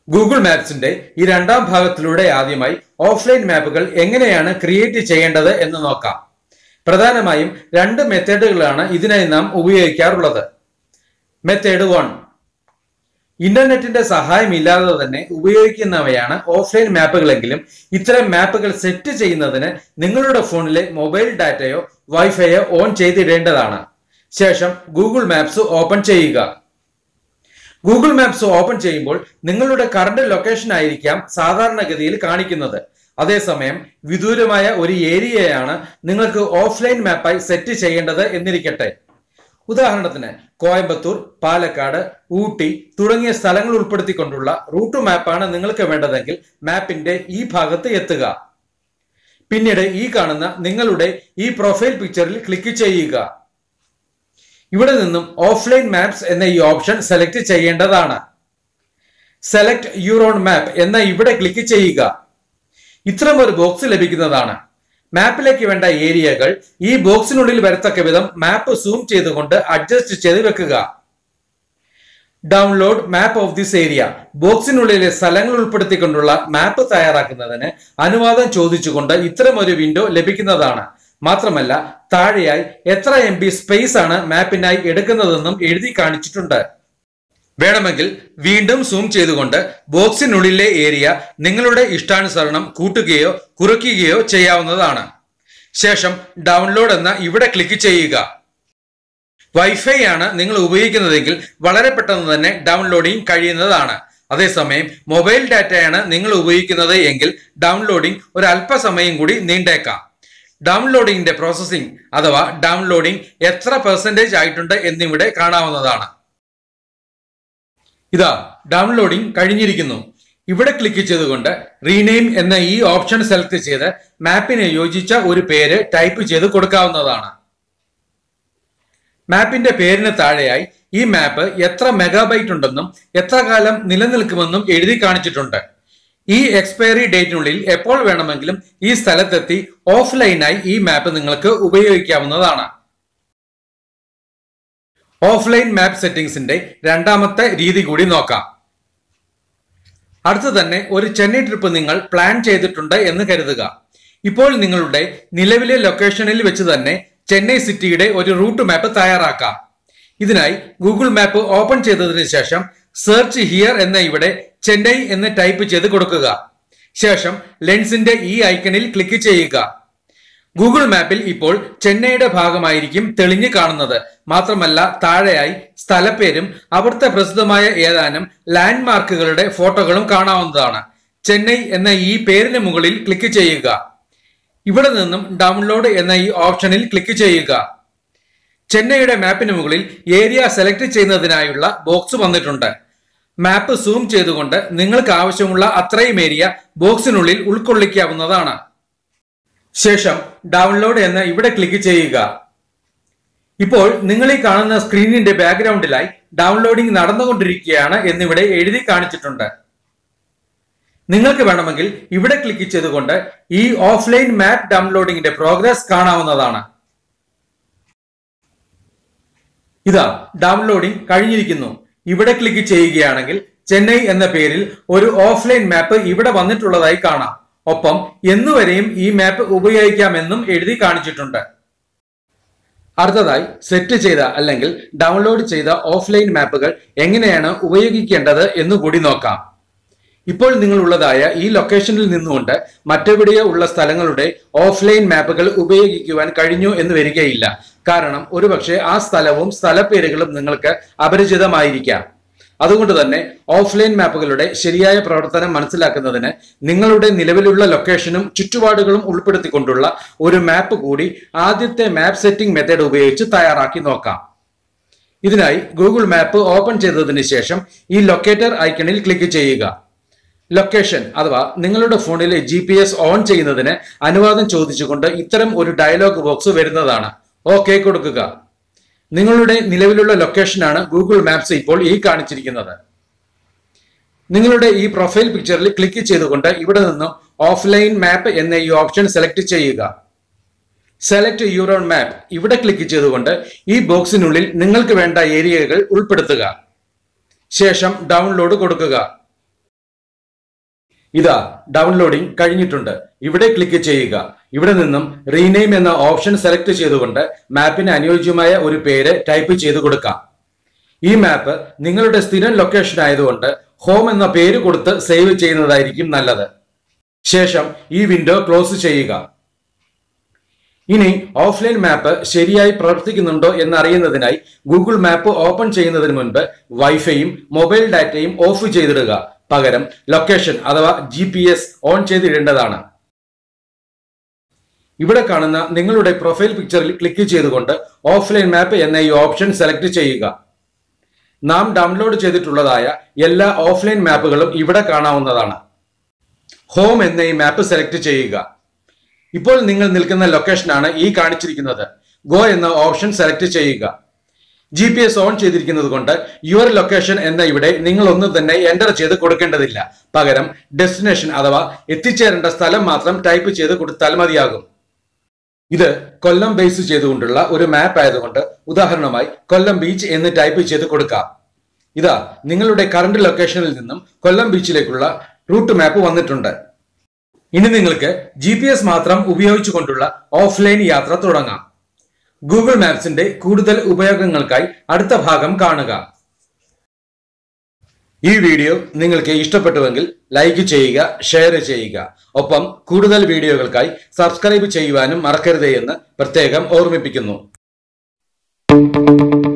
Google മാപ്സിന്റെ ഈ രണ്ടാം ഭാഗത്തിലൂടെ ആദ്യമായി ഓഫ്ലൈൻ മാപ്പുകൾ എങ്ങനെയാണ് ക്രിയേറ്റ് ചെയ്യേണ്ടത് എന്ന് നോക്കാം. പ്രധാനമായും രണ്ട് മെത്തേഡുകളാണ് ഇതിനായി നാം ഉപയോഗിക്കാറുള്ളത്. മെത്തേഡ് 1, ഇന്റർനെറ്റിന്റെ സഹായമില്ലാതെ തന്നെ ഉപയോഗിക്കുന്നവയാണ് ഓഫ്ലൈൻ മാപ്പുകളെങ്കിലും ഇത്തരം മാപ്പുകൾ സെറ്റ് ചെയ്യുന്നതിന് നിങ്ങളുടെ ഫോണിലെ മൊബൈൽ ഡാറ്റയോ വൈഫൈയോ ഓൺ ചെയ്തിടേണ്ടതാണ്. ശേഷം ഗൂഗിൾ മാപ്സ് ഓപ്പൺ ചെയ്യുക. ഗൂഗിൾ മാപ്സ് ഓപ്പൺ ചെയ്യുമ്പോൾ നിങ്ങളുടെ കറണ്ട് ലൊക്കേഷൻ ആയിരിക്കാം സാധാരണഗതിയിൽ കാണിക്കുന്നത്. അതേസമയം വിദൂരമായ ഒരു ഏരിയയാണ് നിങ്ങൾക്ക് ഓഫ്ലൈൻ മാപ്പായി സെറ്റ് ചെയ്യേണ്ടത് എന്നിരിക്കട്ടെ. ഉദാഹരണത്തിന് കോയമ്പത്തൂർ, പാലക്കാട്, ഊട്ടി തുടങ്ങിയ സ്ഥലങ്ങൾ ഉൾപ്പെടുത്തിക്കൊണ്ടുള്ള റൂട്ട് മാപ്പാണ് നിങ്ങൾക്ക് വേണ്ടതെങ്കിൽ മാപ്പിന്റെ ഈ ഭാഗത്ത് എത്തുക. പിന്നീട് ഈ കാണുന്ന നിങ്ങളുടെ ഈ പ്രൊഫൈൽ പിക്ചറിൽ ക്ലിക്ക് ചെയ്യുക. ഇവിടെ നിന്നും ഓഫ്ലൈൻ മാപ്സ് എന്ന ഈ ഓപ്ഷൻ സെലക്ട് ചെയ്യേണ്ടതാണ്. സെലക്ട് യുവർ ഓൺ മാപ്പ് എന്ന ഇവിടെ ക്ലിക്ക് ചെയ്യുക. ഇത്തരം ഒരു ബോക്സ് ലഭിക്കുന്നതാണ്. മാപ്പിലേക്ക് വേണ്ട ഏരിയകൾ ഈ ബോക്സിനുള്ളിൽ വരത്തക്ക വിധം മാപ്പ് സൂം ചെയ്തുകൊണ്ട് അഡ്ജസ്റ്റ് ചെയ്ത് വെക്കുക. Download map of this area, ബോക്സിനുള്ളിലെ സ്ഥലങ്ങൾ ഉൾപ്പെടുത്തിക്കൊണ്ടുള്ള മാപ്പ് തയ്യാറാക്കുന്നതിന് അനുവാദം ചോദിച്ചുകൊണ്ട് ഇത്തരം ഒരു വിൻഡോ ലഭിക്കുന്നതാണ്. മാത്രമല്ല താഴെയായി എത്ര MB സ്പേസ് ആണ് മാപ്പിനായി എടുക്കുന്നതെന്നും എഴുതി കാണിച്ചിട്ടുണ്ട്. വേണമെങ്കിൽ വീണ്ടും സൂം ചെയ്തുകൊണ്ട് ബോക്സിനുള്ളിലെ ഏരിയ നിങ്ങളുടെ ഇഷ്ടാനുസരണം കൂട്ടുകയോ കുറയ്ക്കുകയോ ചെയ്യാവുന്നതാണ്. ശേഷം ഡൗൺലോഡ് എന്ന ഇവിടെ ക്ലിക്ക് ചെയ്യുക. വൈഫൈ ആണ് നിങ്ങൾ ഉപയോഗിക്കുന്നതെങ്കിൽ വളരെ പെട്ടെന്ന് തന്നെ ഡൗൺലോഡിംഗ് കഴിയുന്നതാണ്. അതേസമയം മൊബൈൽ ഡാറ്റയാണ് നിങ്ങൾ ഉപയോഗിക്കുന്നത് എങ്കിൽ ഡൗൺലോഡിംഗ് ഒരു അല്പസമയം കൂടി നീണ്ടേക്കാം. ഡൗൺലോഡിംഗിന്റെ പ്രോസസ്സിംഗ് അഥവാ ഡൗൺലോഡിംഗ് എത്ര % ആയിട്ടുണ്ട് എന്നിവിടെ കാണാവുന്നതാണ്. ഇതാ ഡൗൺലോഡിംഗ് കഴിഞ്ഞിരിക്കുന്നു. ഇവിടെ ക്ലിക്ക് ചെയ്തുകൊണ്ട് റീനെയിം എന്ന ഈ ഓപ്ഷൻ സെലക്ട് ചെയ്ത് മാപ്പിന് യോജിച്ച ഒരു പേര് ടൈപ്പ് ചെയ്ത് കൊടുക്കാവുന്നതാണ്. മാപ്പിന്റെ പേരിന് താഴെയായി ഈ മാപ്പ് എത്ര മെഗാബൈറ്റ് ഉണ്ടെന്നും എത്ര കാലം നിലനിൽക്കുമെന്നും എഴുതി കാണിച്ചിട്ടുണ്ട്. ഈ എക്സ്പയറി ഡേറ്റിനുള്ളിൽ എപ്പോൾ വേണമെങ്കിലും ഈ സ്ഥലത്തെത്തി ഓഫ്ലൈനായി ഈ മാപ്പ് നിങ്ങൾക്ക് ഉപയോഗിക്കാവുന്നതാണ്. ഓഫ്ലൈൻ മാപ്പ് സെറ്റിംഗ്സിന്റെ രണ്ടാമത്തെ രീതി കൂടി നോക്കാം. അടുത്ത് തന്നെ ഒരു ചെന്നൈ ട്രിപ്പ് നിങ്ങൾ പ്ലാൻ ചെയ്തിട്ടുണ്ട് എന്ന് കരുതുക. ഇപ്പോൾ നിങ്ങളുടെ നിലവിലെ ലൊക്കേഷനിൽ വെച്ച് തന്നെ ചെന്നൈ സിറ്റിയുടെ ഒരു റൂട്ട് മാപ്പ് തയ്യാറാക്കാം. ഇതിനായി ഗൂഗിൾ മാപ്പ് ഓപ്പൺ ചെയ്തതിനു ശേഷം സെർച്ച് ഹിയർ എന്ന ഇവിടെ ചെന്നൈ എന്ന് ടൈപ്പ് ചെയ്ത് കൊടുക്കുക. ശേഷം ലെൻസിന്റെ ഈ ഐക്കണിൽ ക്ലിക്ക് ചെയ്യുക. ഗൂഗിൾ മാപ്പിൽ ഇപ്പോൾ ചെന്നൈയുടെ ഭാഗമായിരിക്കും തെളിഞ്ഞു കാണുന്നത്. മാത്രമല്ല താഴെയായി സ്ഥലപ്പേരും അവിടുത്തെ പ്രസിദ്ധമായ ഏതാനും ലാൻഡ് മാർക്കുകളുടെ ഫോട്ടോകളും കാണാവുന്നതാണ്. ചെന്നൈ എന്ന ഈ പേരിന് മുകളിൽ ക്ലിക്ക് ചെയ്യുക. ഇവിടെ നിന്നും ഡൗൺലോഡ് എന്ന ഈ ഓപ്ഷനിൽ ക്ലിക്ക് ചെയ്യുക. ചെന്നൈയുടെ മാപ്പിന് മുകളിൽ ഏരിയ സെലക്ട് ചെയ്യുന്നതിനായുള്ള ബോക്സ് വന്നിട്ടുണ്ട്. മാപ്പ് സൂം ചെയ്തുകൊണ്ട് നിങ്ങൾക്ക് ആവശ്യമുള്ള അത്രയും ഏരിയ ബോക്സിനുള്ളിൽ ഉൾക്കൊള്ളിക്കാവുന്നതാണ്. ശേഷം ഡൗൺലോഡ് എന്ന് ഇവിടെ ക്ലിക്ക് ചെയ്യുക. ഇപ്പോൾ നിങ്ങൾ ഈ കാണുന്ന സ്ക്രീനിന്റെ ബാക്ക്ഗ്രൗണ്ടിലായി ഡൗൺലോഡിംഗ് നടന്നുകൊണ്ടിരിക്കുകയാണ് എന്നിവിടെ എഴുതി കാണിച്ചിട്ടുണ്ട്. നിങ്ങൾക്ക് വേണമെങ്കിൽ ഇവിടെ ക്ലിക്ക് ചെയ്തുകൊണ്ട് ഈ ഓഫ്ലൈൻ മാപ്പ് ഡൗൺലോഡിംഗിന്റെ പ്രോഗ്രസ് കാണാവുന്നതാണ്. ഇതാ ഡൗൺലോഡിംഗ് കഴിഞ്ഞിരിക്കുന്നു. ഇവിടെ ക്ലിക്ക് ചെയ്യുകയാണെങ്കിൽ ചെന്നൈ എന്ന പേരിൽ ഒരു ഓഫ്ലൈൻ മാപ്പ് ഇവിടെ വന്നിട്ടുള്ളതായി കാണാം. ഒപ്പം എന്നുവരെയും ഈ മാപ്പ് ഉപയോഗിക്കാമെന്നും എഴുതി കാണിച്ചിട്ടുണ്ട്. അടുത്തതായി സെറ്റ് ചെയ്ത അല്ലെങ്കിൽ ഡൗൺലോഡ് ചെയ്ത ഓഫ്ലൈൻ മാപ്പുകൾ എങ്ങനെയാണ് ഉപയോഗിക്കേണ്ടത് എന്നുകൂടി നോക്കാം. ഇപ്പോൾ നിങ്ങളുള്ളതായ ഈ ലൊക്കേഷനിൽ നിന്നുകൊണ്ട് മറ്റെവിടെയോ ഉള്ള സ്ഥലങ്ങളുടെ ഓഫ്ലൈൻ മാപ്പുകൾ ഉപയോഗിക്കുവാൻ കഴിഞ്ഞു എന്ന് വരികയില്ല. കാരണം ഒരുപക്ഷെ ആ സ്ഥലവും സ്ഥലപ്പേരുകളും നിങ്ങൾക്ക് അപരിചിതമായിരിക്കാം. അതുകൊണ്ട് തന്നെ ഓഫ്ലൈൻ മാപ്പുകളുടെ ശരിയായ പ്രവർത്തനം മനസ്സിലാക്കുന്നതിന് നിങ്ങളുടെ നിലവിലുള്ള ലൊക്കേഷനും ചുറ്റുപാടുകളും ഉൾപ്പെടുത്തിക്കൊണ്ടുള്ള ഒരു മാപ്പ് കൂടി ആദ്യത്തെ മാപ്പ് സെറ്റിംഗ് മെത്തേഡ് ഉപയോഗിച്ച് തയ്യാറാക്കി നോക്കാം. ഇതിനായി ഗൂഗിൾ മാപ്പ് ഓപ്പൺ ചെയ്തതിന് ശേഷം ഈ ലൊക്കേറ്റർ ഐക്കണിൽ ക്ലിക്ക് ചെയ്യുക. ലൊക്കേഷൻ അഥവാ നിങ്ങളുടെ ഫോണിലെ GPS ഓൺ ചെയ്യുന്നതിന് അനുവാദം ചോദിച്ചുകൊണ്ട് ഇത്തരം ഒരു ഡയലോഗ് ബോക്സ് വരുന്നതാണ്. ഓക്കെ കൊടുക്കുക. നിങ്ങളുടെ നിലവിലുള്ള ലൊക്കേഷനാണ് ഗൂഗിൾ മാപ്സ് ഇപ്പോൾ ഈ കാണിച്ചിരിക്കുന്നത്. നിങ്ങളുടെ ഈ പ്രൊഫൈൽ പിക്ചറിൽ ക്ലിക്ക് ചെയ്തുകൊണ്ട് ഇവിടെ നിന്നും ഓഫ്ലൈൻ മാപ്പ് എന്ന ഈ ഓപ്ഷൻ സെലക്ട് ചെയ്യുക. സെലക്ട് യുവർ ഓൺ മാപ്പ് ഇവിടെ ക്ലിക്ക് ചെയ്തുകൊണ്ട് ഈ ബോക്സിനുള്ളിൽ നിങ്ങൾക്ക് വേണ്ട ഏരിയകൾ ഉൾപ്പെടുത്തുക. ശേഷം ഡൗൺലോഡ് കൊടുക്കുക. ഇതാ ഡൗൺലോഡിംഗ് കഴിഞ്ഞിട്ടുണ്ട്. ഇവിടെ ക്ലിക്ക് ചെയ്യുക. ഇവിടെ നിന്നും റീനെയിം എന്ന ഓപ്ഷൻ സെലക്ട് ചെയ്തുകൊണ്ട് മാപ്പിന് അനുയോജ്യമായ ഒരു പേര് ടൈപ്പ് ചെയ്ത് കൊടുക്കാം. ഈ മാപ്പ് നിങ്ങളുടെ സ്ഥിരം ലൊക്കേഷൻ ആയതുകൊണ്ട് ഹോം എന്ന പേര് കൊടുത്ത് സേവ് ചെയ്യുന്നതായിരിക്കും നല്ലത്. ശേഷം ഈ വിൻഡോ ക്ലോസ് ചെയ്യുക. ഇനി ഓഫ്ലൈൻ മാപ്പ് ശരിയായി പ്രവർത്തിക്കുന്നുണ്ടോ എന്നറിയുന്നതിനായി ഗൂഗിൾ മാപ്പ് ഓപ്പൺ ചെയ്യുന്നതിന് മുൻപ് വൈഫൈയും മൊബൈൽ ഡാറ്റയും ഓഫ് ചെയ്തിടുക. പകരം ലൊക്കേഷൻ അഥവാ GPS ഓൺ ചെയ്തിടേണ്ടതാണ്. ഇവിടെ കാണുന്ന നിങ്ങളുടെ പ്രൊഫൈൽ പിക്ചറിൽ ക്ലിക്ക് ചെയ്തുകൊണ്ട് ഓഫ്ലൈൻ മാപ്പ് എന്ന ഈ ഓപ്ഷൻ സെലക്ട് ചെയ്യുക. നാം ഡൗൺലോഡ് ചെയ്തിട്ടുള്ളതായ എല്ലാ ഓഫ്ലൈൻ മാപ്പുകളും ഇവിടെ കാണാവുന്നതാണ്. ഹോം എന്ന ഈ മാപ്പ് സെലക്ട് ചെയ്യുക. ഇപ്പോൾ നിങ്ങൾ നിൽക്കുന്ന ലൊക്കേഷനാണ് ഈ കാണിച്ചിരിക്കുന്നത്. ഗോ എന്ന ഓപ്ഷൻ സെലക്ട് ചെയ്യുക. GPS ഓൺ ചെയ്തിരിക്കുന്നത് കൊണ്ട് യുവർ ലൊക്കേഷൻ എന്ന ഇവിടെ നിങ്ങൾ ഒന്നും തന്നെ എൻ്റർ ചെയ്ത് കൊടുക്കേണ്ടതില്ല. പകരം ഡെസ്റ്റിനേഷൻ അഥവാ എത്തിച്ചേരേണ്ട സ്ഥലം മാത്രം ടൈപ്പ് ചെയ്ത് കൊടുത്താൽ മതിയാകും. ഇത് കൊല്ലം ബേസ് ചെയ്തുകൊണ്ടുള്ള ഒരു മാപ്പ് ആയതുകൊണ്ട് ഉദാഹരണമായി കൊല്ലം ബീച്ച് എന്ന് ടൈപ്പ് ചെയ്ത് കൊടുക്കാം. ഇതാ നിങ്ങളുടെ കറണ്ട് ലൊക്കേഷനിൽ നിന്നും കൊല്ലം ബീച്ചിലേക്കുള്ള റൂട്ട് മാപ്പ് വന്നിട്ടുണ്ട്. ഇനി നിങ്ങൾക്ക് GPS മാത്രം ഉപയോഗിച്ചുകൊണ്ടുള്ള ഓഫ്ലൈൻ യാത്ര തുടങ്ങാം. ഗൂഗിൾ മാപ്സിന്റെ കൂടുതൽ ഉപയോഗങ്ങൾക്കായി അടുത്ത ഭാഗം കാണുക. ഈ വീഡിയോ നിങ്ങൾക്ക് ഇഷ്ടപ്പെട്ടുവെങ്കിൽ ലൈക്ക് ചെയ്യുക, ഷെയർ ചെയ്യുക. ഒപ്പം കൂടുതൽ വീഡിയോകൾക്കായി സബ്സ്ക്രൈബ് ചെയ്യുവാനും മറക്കരുത് എന്ന് പ്രത്യേകം ഓർമ്മിപ്പിക്കുന്നു.